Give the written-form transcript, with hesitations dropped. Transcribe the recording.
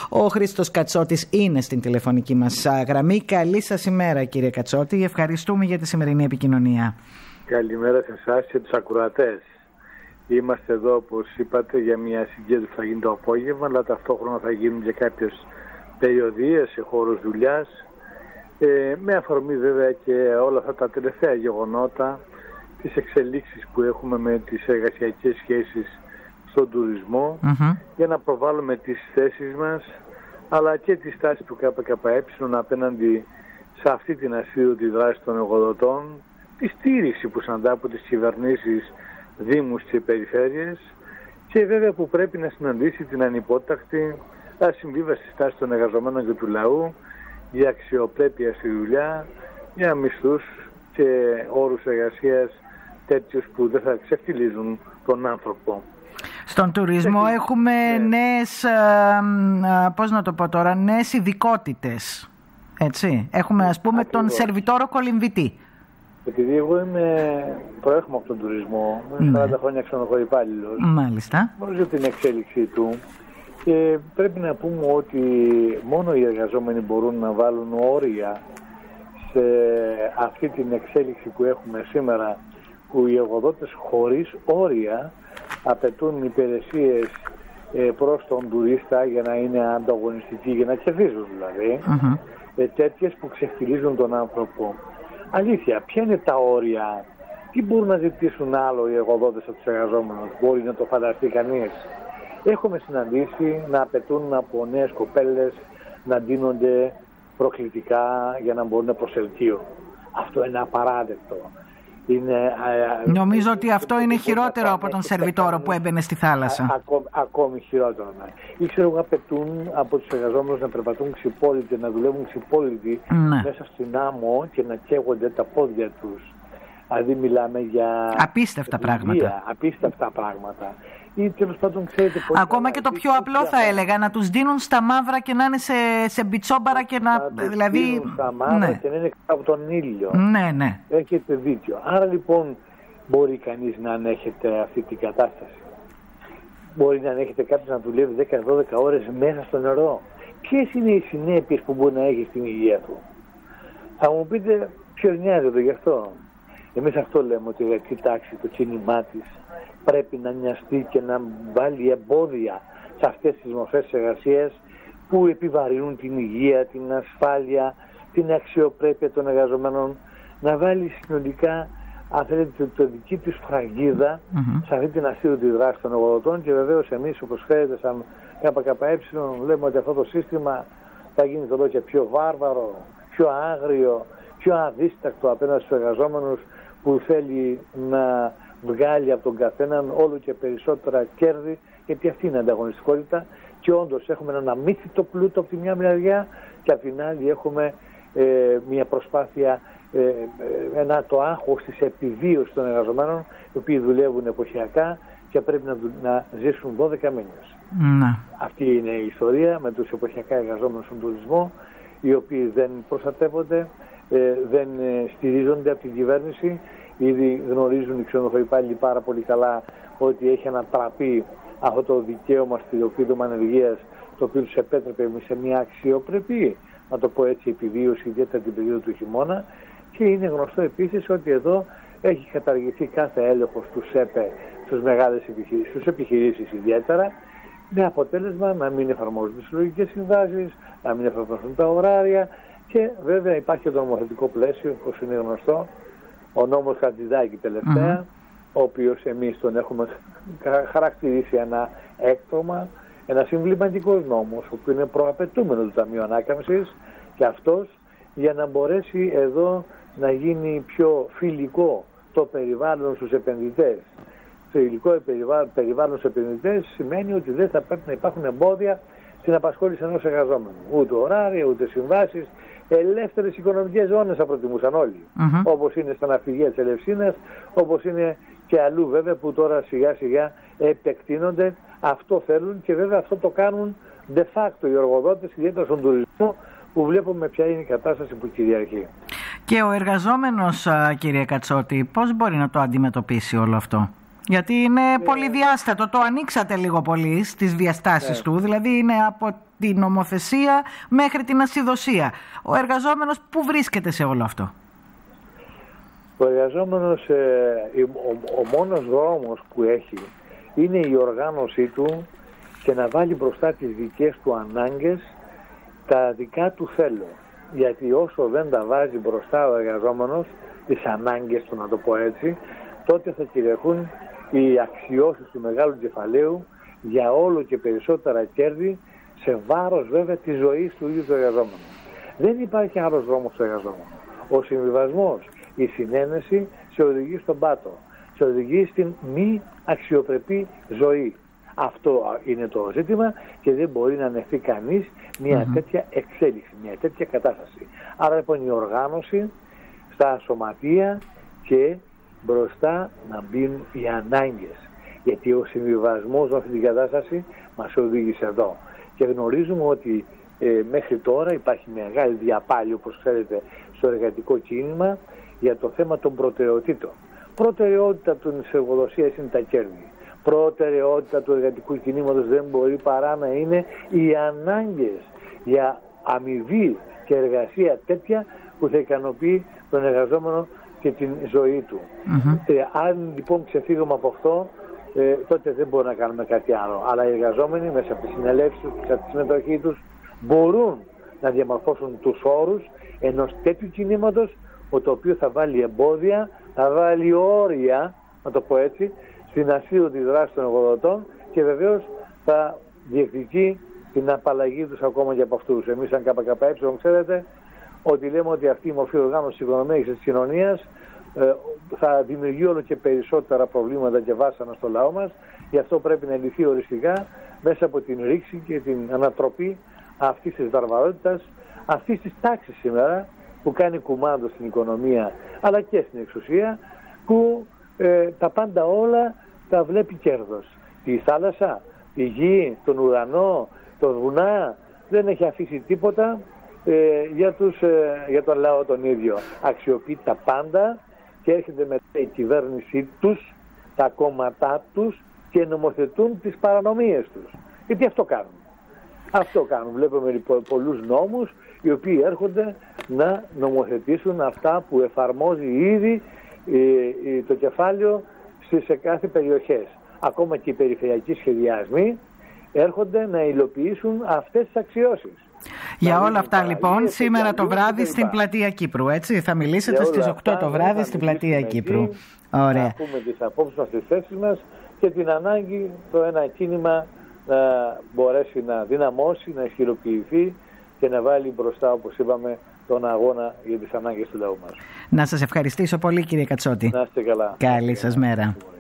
Ο Χρήστος Κατσότης είναι στην τηλεφωνική μας γραμμή. Καλή σας ημέρα, κύριε Κατσότη. Ευχαριστούμε για τη σημερινή επικοινωνία. Καλημέρα σε εσάς και τους ακροατές. Είμαστε εδώ, όπως είπατε, για μια συγκέντρωση που θα γίνει το απόγευμα, αλλά ταυτόχρονα θα γίνουν και κάποιες περιοδίες σε χώρους δουλειάς, με αφορμή βέβαια και όλα αυτά τα τελευταία γεγονότα, τις εξελίξεις που έχουμε με τις εργασιακές σχέσεις στον τουρισμό, για να προβάλλουμε τις θέσεις μας, αλλά και τη στάση του ΚΚΕ απέναντι σε αυτή την ασίδωτη δράση των εργοδοτών, τη στήριξη που συναντά από τις κυβερνήσεις, δήμους και περιφέρειες, και βέβαια που πρέπει να συναντήσει την ανυπότακτη ασυμβίβαστη στάση των εργαζομένων και του λαού για αξιοπρέπεια στη δουλειά, για μισθούς και όρους εργασίας τέτοιους που δεν θα ξεφτιλίζουν τον άνθρωπο. Στον τουρισμό έχουμε νέες, πώς να το πω τώρα, νέες ειδικότητες, έτσι. Έχουμε, ας πούμε, τον σερβιτόρο κολυμβητή. Επειδή εγώ προέρχομαι από τον τουρισμό, είμαι 40 χρόνια ξενοδοχοϊπάλληλος. Μάλιστα. Γνωρίζω την εξέλιξή του και πρέπει να πούμε ότι μόνο οι εργαζόμενοι μπορούν να βάλουν όρια σε αυτή την εξέλιξη που έχουμε σήμερα, που οι εργοδότες χωρίς όρια απαιτούν υπηρεσίες προς τον τουρίστα για να είναι ανταγωνιστικοί, για να κερδίζουν δηλαδή, τέτοιες που ξεφτιλίζουν τον άνθρωπο. Αλήθεια, ποια είναι τα όρια, τι μπορούν να ζητήσουν άλλο οι εργοδότες από τους εργαζόμενους, μπορεί να το φανταστεί κανείς? Έχουμε συναντήσει να απαιτούν από νέες κοπέλες να ντύνονται προκλητικά για να μπορούν προς ελκύο. Αυτό είναι απαράδεκτο. Νομίζω ότι αυτό είναι χειρότερο από τον σερβιτόρο που έμπαινε στη θάλασσα. Ακόμη χειρότερο. Ή ξέρω, απαιτούν από τους εργαζόμενους να περπατούν ξυπόλυτοι, να δουλεύουν ξυπόλυτοι μέσα στην άμμο και να καίγονται τα πόδια τους. Δηλαδή μιλάμε για απίστευτα πράγματα. Απίστευτα πράγματα. Ή τέλος πάντων, ξέρετε, ακόμα και το πιο απλό θα έλεγα, να τους δίνουν στα μαύρα και να είναι σε μπιτσόμπαρα και να δηλαδή δίνουν στα μαύρα και να είναι από τον ήλιο. Ναι. Έχετε δίκιο. Άρα λοιπόν μπορεί κανείς να ανέχεται αυτή την κατάσταση. Μπορεί να ανέχεται κάποιος να δουλεύει 10-12 ώρες μέσα στο νερό. Ποιες είναι οι συνέπειες που μπορεί να έχει στην υγεία του? Θα μου πείτε, ποιος νοιάζεται γι' αυτό? Εμείς αυτό λέμε, ότι κοιτάξει το κίνημά της πρέπει να νοιαστεί και να βάλει εμπόδια σε αυτές τις μορφές εργασίας που επιβαρύνουν την υγεία, την ασφάλεια, την αξιοπρέπεια των εργαζομένων, να βάλει συνολικά, αν θέλετε, το δική της φραγίδα σε αυτή την ασίδωτη δράση των εργοδοτών. Και βεβαίως εμείς, όπως ξέρετε, σαν ΚΚΕ, λέμε ότι αυτό το σύστημα θα γίνει εδώ και πιο βάρβαρο, πιο άγριο, πιο αδίστακτο απέναντι στους εργαζόμενους, που θέλει να βγάλει από τον καθέναν όλο και περισσότερα κέρδη, γιατί αυτή είναι η ανταγωνιστικότητα. Και όντως έχουμε έναν αμύθιτο πλούτο από τη μια μεριά και από την άλλη έχουμε μια προσπάθεια, το άγχος της επιβίωσης των εργαζομένων, οι οποίοι δουλεύουν εποχιακά και πρέπει να ζήσουν 12 μήνες. Αυτή είναι η ιστορία με τους εποχιακά εργαζόμενους στον τουρισμό, οι οποίοι δεν προστατεύονται, δεν στηρίζονται από την κυβέρνηση. Ήδη γνωρίζουν οι ξενοδοχοϊπάλληλοι πάρα πολύ καλά ότι έχει ανατραπεί αυτό το δικαίωμα στο επίδομα ανεργίας, το οποίο τους επέτρεπε σε μια αξιοπρεπή, να το πω έτσι, επιβίωση, ιδιαίτερα την περίοδο του χειμώνα. Και είναι γνωστό επίσης ότι εδώ έχει καταργηθεί κάθε έλεγχος του ΣΕΠΕ στις μεγάλες επιχειρήσεις, στις επιχειρήσεις ιδιαίτερα, με αποτέλεσμα να μην εφαρμόζονται τις συλλογικές συμβάσεις, να μην εφαρμόζουν τα ωράρια. Και βέβαια υπάρχει και το νομοθετικό πλαίσιο, όπως είναι γνωστό, ο νόμος Χατζηδάκη τελευταία, ο οποίος εμείς τον έχουμε χαρακτηρίσει ένα έκτομα, ένα συμβληματικός νόμος, ο οποίος είναι προαπαιτούμενο του Ταμείου Ανάκαμψης, και αυτός για να μπορέσει εδώ να γίνει πιο φιλικό το περιβάλλον στους επενδυτές. Το υλικό περιβάλλον στους επενδυτές σημαίνει ότι δεν θα πρέπει να υπάρχουν εμπόδια στην απασχόληση ενός εργαζόμενου. Ούτε ωράρια, ούτε συμβάσεις. Ελεύθερες οικονομικές ζώνες θα προτιμούσαν όλοι. Όπως είναι στα ναυπηγεία της Ελευσίνας, όπως είναι και αλλού βέβαια, που τώρα σιγά σιγά επεκτείνονται. Αυτό θέλουν και βέβαια αυτό το κάνουν de facto οι εργοδότες, ιδιαίτερα στον τουρισμό, που βλέπουμε ποια είναι η κατάσταση που κυριαρχεί. Και ο εργαζόμενος, κύριε Κατσότη, πώς μπορεί να το αντιμετωπίσει όλο αυτό? Γιατί είναι πολυδιάστατο, το ανοίξατε λίγο πολύ στις διαστάσεις του, δηλαδή είναι από την νομοθεσία μέχρι την ασυδοσία. Ο εργαζόμενος πού βρίσκεται σε όλο αυτό? Ο εργαζόμενος, ο μόνος δρόμος που έχει είναι η οργάνωσή του και να βάλει μπροστά τις δικές του ανάγκες, τα δικά του θέλω. Γιατί όσο δεν τα βάζει μπροστά ο εργαζόμενος, τις ανάγκες του, να το πω έτσι, τότε θα κυριαρχούν οι αξιώσεις του μεγάλου κεφαλαίου για όλο και περισσότερα κέρδη, σε βάρος βέβαια της ζωής του ίδιου του εργαζόμενου. Δεν υπάρχει άλλος δρόμος στο εργαζόμενο. Ο συμβιβασμός, η συνένεση σε οδηγεί στον πάτο, σε οδηγεί στην μη αξιοπρεπή ζωή. Αυτό είναι το ζήτημα και δεν μπορεί να ανεχθεί κανείς μια τέτοια εξέλιξη, μια τέτοια κατάσταση. Άρα λοιπόν η οργάνωση στα σωματεία και μπροστά να μπουν οι ανάγκες. Γιατί ο συμβιβασμός με αυτή την κατάσταση μας οδήγησε εδώ. Και γνωρίζουμε ότι μέχρι τώρα υπάρχει μεγάλη διαπάλη, όπως ξέρετε, στο εργατικό κίνημα για το θέμα των προτεραιοτήτων. Προτεραιότητα της εργοδοσίας είναι τα κέρδη. Προτεραιότητα του εργατικού κινήματος δεν μπορεί παρά να είναι οι ανάγκες για αμοιβή και εργασία τέτοια που θα ικανοποιεί τον εργαζόμενο και την ζωή του. Αν λοιπόν ξεφύγουμε από αυτό, τότε δεν μπορούμε να κάνουμε κάτι άλλο. Αλλά οι εργαζόμενοι μέσα από τη συνελεύση τους, μέσα από τη συμμετοχή τους, μπορούν να διαμορφώσουν τους όρους ενός τέτοιου κινήματος, το οποίο θα βάλει εμπόδια, θα βάλει όρια, να το πω έτσι, στην ασίδωτη δράση των εργοδοτών και βεβαίως θα διεκδικεί την απαλλαγή τους ακόμα και από αυτούς. Εμείς σαν ΚΚΕ ξέρετε ότι λέμε ότι αυτή η μορφή οργάνωσης της οικονομίας και της κοινωνίας θα δημιουργεί όλο και περισσότερα προβλήματα και βάσανα στο λαό μας. Γι' αυτό πρέπει να λυθεί οριστικά μέσα από την ρήξη και την ανατροπή αυτής της βαρβαρότητας, αυτής της τάξης σήμερα που κάνει κουμάντο στην οικονομία αλλά και στην εξουσία, που τα πάντα όλα τα βλέπει κέρδος. Τη θάλασσα, τη γη, τον ουρανό, το βουνά, δεν έχει αφήσει τίποτα για τον λαό τον ίδιο. Αξιοποιεί τα πάντα και έρχεται μετά η κυβέρνησή τους, τα κόμματά τους και νομοθετούν τις παρανομίες τους. Γιατί αυτό κάνουν. Αυτό κάνουν. Βλέπουμε λοιπόν πολλούς νόμους οι οποίοι έρχονται να νομοθετήσουν αυτά που εφαρμόζει ήδη το κεφάλαιο σε κάθε περιοχές. Ακόμα και οι περιφερειακοί σχεδιασμοί έρχονται να υλοποιήσουν αυτές τις αξιώσεις. Για όλα αυτά λοιπόν σήμερα το βράδυ στην Πλατεία Κύπρου, έτσι, θα μιλήσετε στις 8 το βράδυ στην Πλατεία Κύπρου. Ωραία. Να πούμε τις απόψεις μας, τις θέσεις μας και την ανάγκη το ένα κίνημα να μπορέσει να δυναμώσει, να ισχυροποιηθεί και να βάλει μπροστά, όπως είπαμε, τον αγώνα για τις ανάγκες του λαού μας. Να σας ευχαριστήσω πολύ, κύριε Κατσότη. Να είστε καλά. Καλή σας μέρα.